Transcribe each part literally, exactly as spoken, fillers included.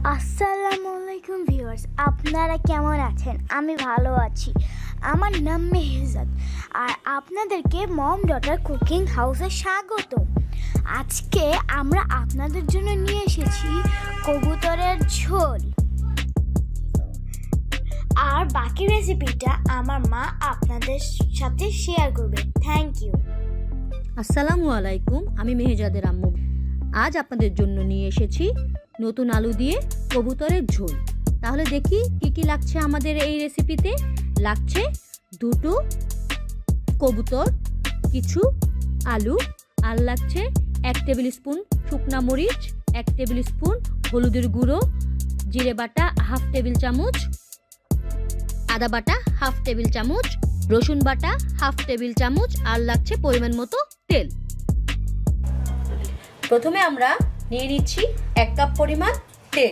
আসসালামু আলাইকুম ভিউয়ার্স, আপনারা কেমন আছেন? আমি ভালো আছি। আমার নাম মেহজাদ আর আপনাদেরকে মম ডটার কুকিং হাউসে স্বাগত। আজকে আমরা আপনাদের জন্য নিয়ে এসেছি কবুতরের ঝোল, আর বাকি রেসিপিটা আমার মা আপনাদের সাথে শেয়ার করবে। Thank you. আসসালামু আলাইকুম, আমি মেহজাদের আম্মু। আজ আপনাদের জন্য নিয়ে এসেছি নতুন আলু দিয়ে কবুতরের ঝোল। তাহলে দেখি কি কি লাগছে আমাদের এই রেসিপিতে। লাগছে দুটো কবুতর, কিছু আলু, আর লাগছে এক টেবিল স্পুন শুকনা মরিচ, এক টেবিল স্পুন হলুদের গুঁড়ো, জিরে বাটা হাফ টেবিল চামচ, আদা বাটা হাফ টেবিল চামচ, রসুন বাটা হাফ টেবিল চামচ, আর লাগছে পরিমাণ মতো তেল। প্রথমে আমরা নিয়ে নিচ্ছি এক কাপ পরিমাণ তেল।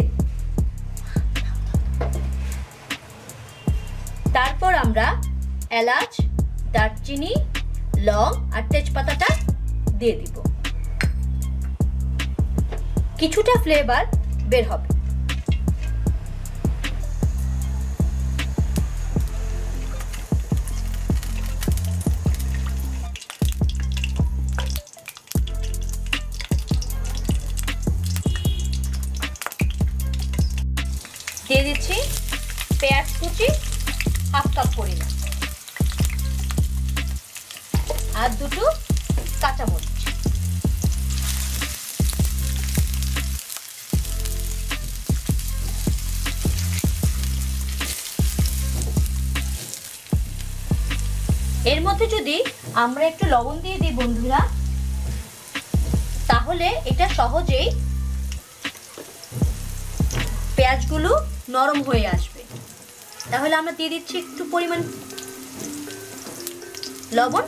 তারপর আমরা এলাচ, দারচিনি, লং আর তেজপাতাটা দিয়ে দিব। কিছুটা ফ্লেভার বের হবে। দিয়ে দিচ্ছি পেঁয়াজ কুচি হাফ কাপ পরিমাণ, আর দুটো কাঁচামরিচ। এর মধ্যে যদি আমরা একটু লবণ দিয়ে দিই বন্ধুরা, তাহলে এটা সহজেই পেঁয়াজগুলো নরম হয়ে আসবে। তাহলে আমরা দিয়ে দিচ্ছি একটু পরিমাণ লবণ।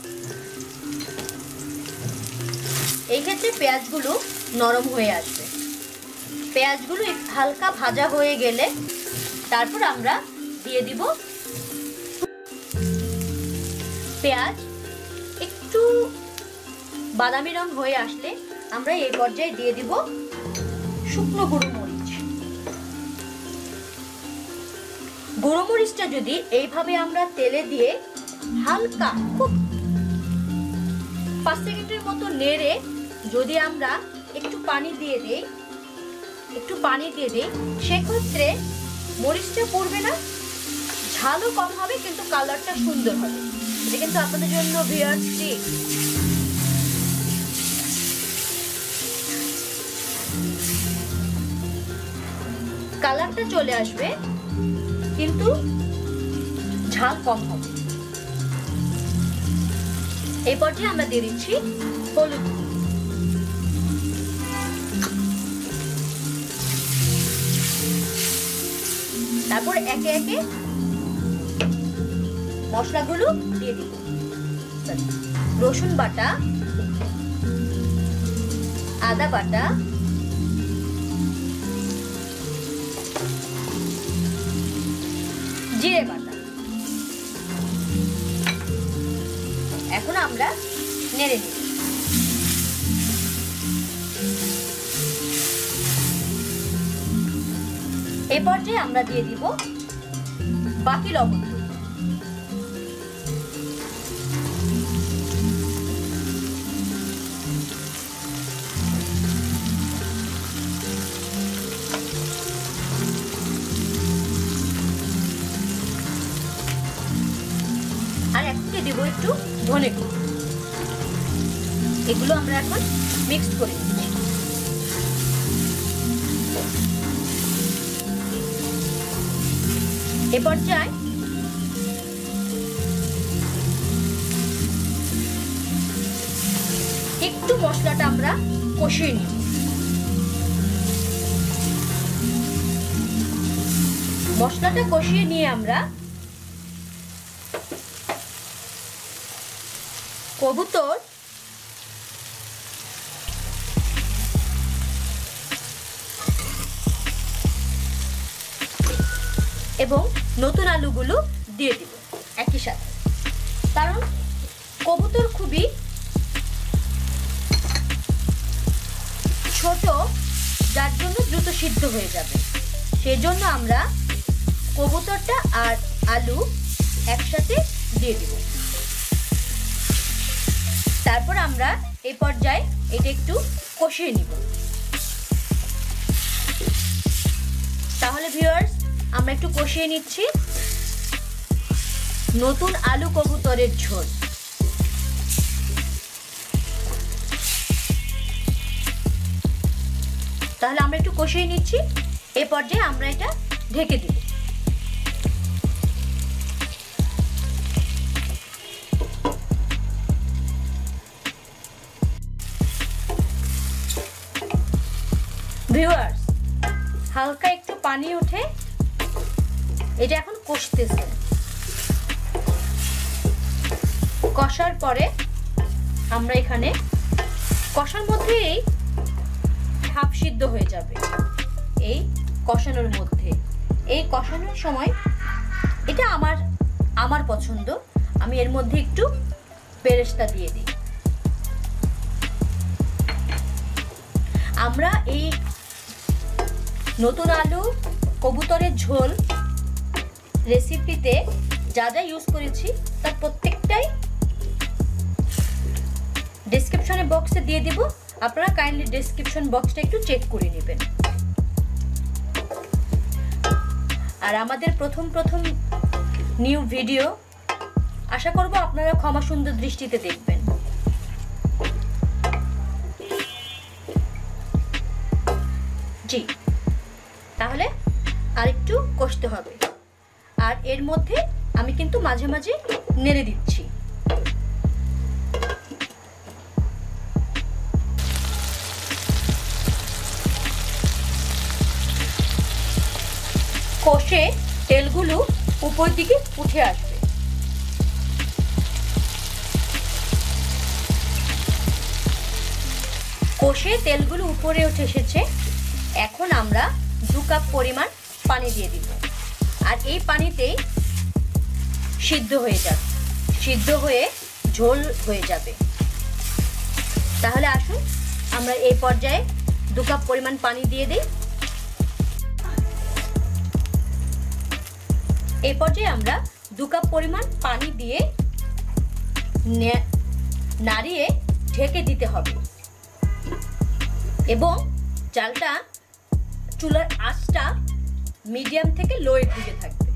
এই ক্ষেত্রে পেঁয়াজগুলো নরম হয়ে আসবে। পেঁয়াজগুলো হালকা ভাজা হয়ে গেলে তারপর আমরা দিয়ে দিব পেঁয়াজ একটু বাদামি রং হয়ে আসলে আমরা এই পর্যায়ে দিয়ে দিব শুকনো গুঁড়ো মরিচ। গুঁড়ো মরিচটা যদি এইভাবে আমরা তেলে দিয়ে হালকা খুব পাঁচ সেকেন্ডের মতো নেড়ে যদি আমরা একটু পানি দিয়ে দেই একটু পানি দিয়ে দেই সেক্ষেত্রে মরিচটা পড়বে না, ঝালও কম হবে, কিন্তু কালারটা সুন্দর হবে। এটা কিন্তু আপনাদের জন্য ভিউয়ার্স টিপ। কালারটা চলে আসবে কিন্তু ঝাল কম হবে। এই পর্যায়ে আমরা দিয়ে দিচ্ছি হলুদ, তারপর একে একে মশলাগুলো দিয়ে দিব। রসুন বাটা, আদা বাটা, জিরে বাটা। এখন আমরা নেড়ে দিই। এই পর্যায়ে আমরা দিয়ে দিব বাকি লবণ। আর এখন দিয়ে দিব একটু ধনে গুঁড়ো। এগুলো আমরা এখন মিক্স করে নিচ্ছি। এ পর্যায়ে একটু মশলাটা আমরা কষিয়ে নিই। মশলাটা কষিয়ে নিয়ে আমরা কবুতর এবং নতুন আলুগুলো দিয়ে দিব একই সাথে, কারণ কবুতর খুবই ছোট, যার জন্য দ্রুত সিদ্ধ হয়ে যাবে। সেজন্য আমরা কবুতরটা আর আলু একসাথে দিয়ে দিব। তারপর আমরা এই পর্যায়ে এটা একটু কষিয়ে নিব। তাহলে ভিউয়ার্স, আমরা একটু কষিয়ে নিচ্ছি নতুন আলু কবুতরের ঝোল। তাহলে আমরা একটু কষিয়ে নিচ্ছি। এই পর্যায়ে আমরা এটা ঢেকে দিব। ভিউয়ার্স, হালকা একটু পানি উঠে এটা এখন কষতেছে। কষার পরে আমরা এখানে কষার মধ্যেই হাফ সিদ্ধ হয়ে যাবে। এই কষানোর মধ্যে এই কষানোর সময় এটা আমার আমার পছন্দ, আমি এর মধ্যে একটু বেরেস্তা দিয়ে দিই। আমরা এই নতুন আলু কবুতরের ঝোল রেসিপিতে যা যা ইউজ করেছি তার প্রত্যেকটাই ডেসক্রিপশনে বক্সে দিয়ে দিব। আপনারা কাইন্ডলি ডেসক্রিপশন বক্সটা একটু চেক করে নেবেন। আর আমাদের প্রথম প্রথম নিউ ভিডিও, আশা করব আপনারা ক্ষমা সুন্দর দৃষ্টিতে দেখবেন। জি, তাহলে আর একটু কষতে হবে। আর এর মধ্যে আমি কিন্তু মাঝে মাঝে নেড়ে দিচ্ছি। কষে তেলগুলো উপর দিকে উঠে আসবে। কষে তেলগুলো উপরে উঠে এসেছে। এখন আমরা দু কাপ পরিমাণ পানি দিয়ে দিব। আর এই পানিতেই সিদ্ধ হয়ে যাবে, সিদ্ধ হয়ে ঝোল হয়ে যাবে। তাহলে আসুন আমরা এই পর্যায়ে দু কাপ পরিমাণ পানি দিয়ে দিই। এই পর্যায়ে আমরা দু কাপ পরিমাণ পানি দিয়ে নাড়িয়ে ঢেকে দিতে হবে এবং চালটা চুলার আঁচটা মিডিয়াম থেকে লোয়ের দিকে থাকবে।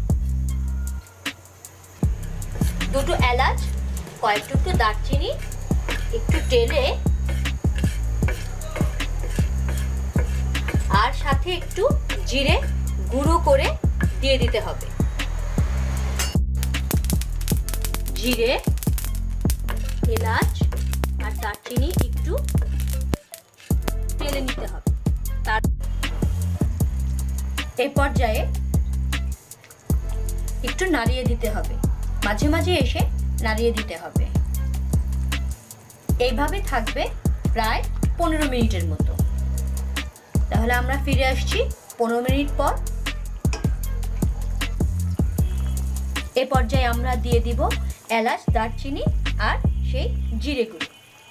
দুটো এলাচ, কয়েক টুকরো দারচিনি একটু টেলে আর সাথে একটু জিরে গুঁড়ো করে দিয়ে দিতে হবে। জিরে, এলাচ আর দারচিনি একটু টেলে নিতে হবে। তার এই পর্যায়ে একটু নাড়িয়ে দিতে হবে, মাঝে মাঝে এসে নাড়িয়ে দিতে হবে। এইভাবে থাকবে প্রায় পনেরো মিনিটের মতো। তাহলে আমরা ফিরে আসছি পনেরো মিনিট পর। এ পর্যায়ে আমরা দিয়ে দিব এলাচ, দারচিনি আর সেই জিরে গুঁড়ো।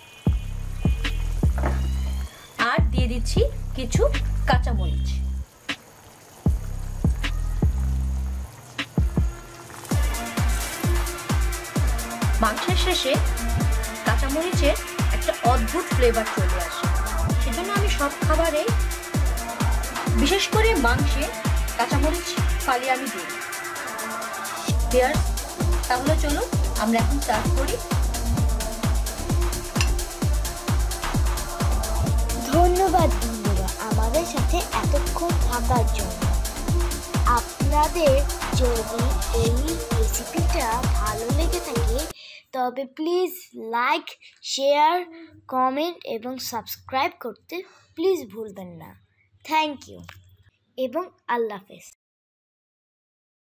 আর দিয়ে দিচ্ছি কিছু কাঁচামরিচ। মাংসের শেষে কাঁচামরিচের একটা অদ্ভুত ফ্লেভার চলে আসে। সেজন্য আমি সব খাবারে, বিশেষ করে মাংসে কাঁচামরিচ ফালিয়ে আমি দিই। তাহলে চলো আমরা এখন সার্ভ করি। ধন্যবাদ বন্ধুরা আমাদের সাথে এতক্ষণ থাকার জন্য। আপনাদের যদি এই রেসিপিটা ভালো লেগে থাকে তবে প্লিজ লাইক, শেয়ার, কমেন্ট এবং সাবস্ক্রাইব করতে প্লিজ ভুলবেন না। থ্যাংক ইউ এবং আল্লাহ হাফেজ।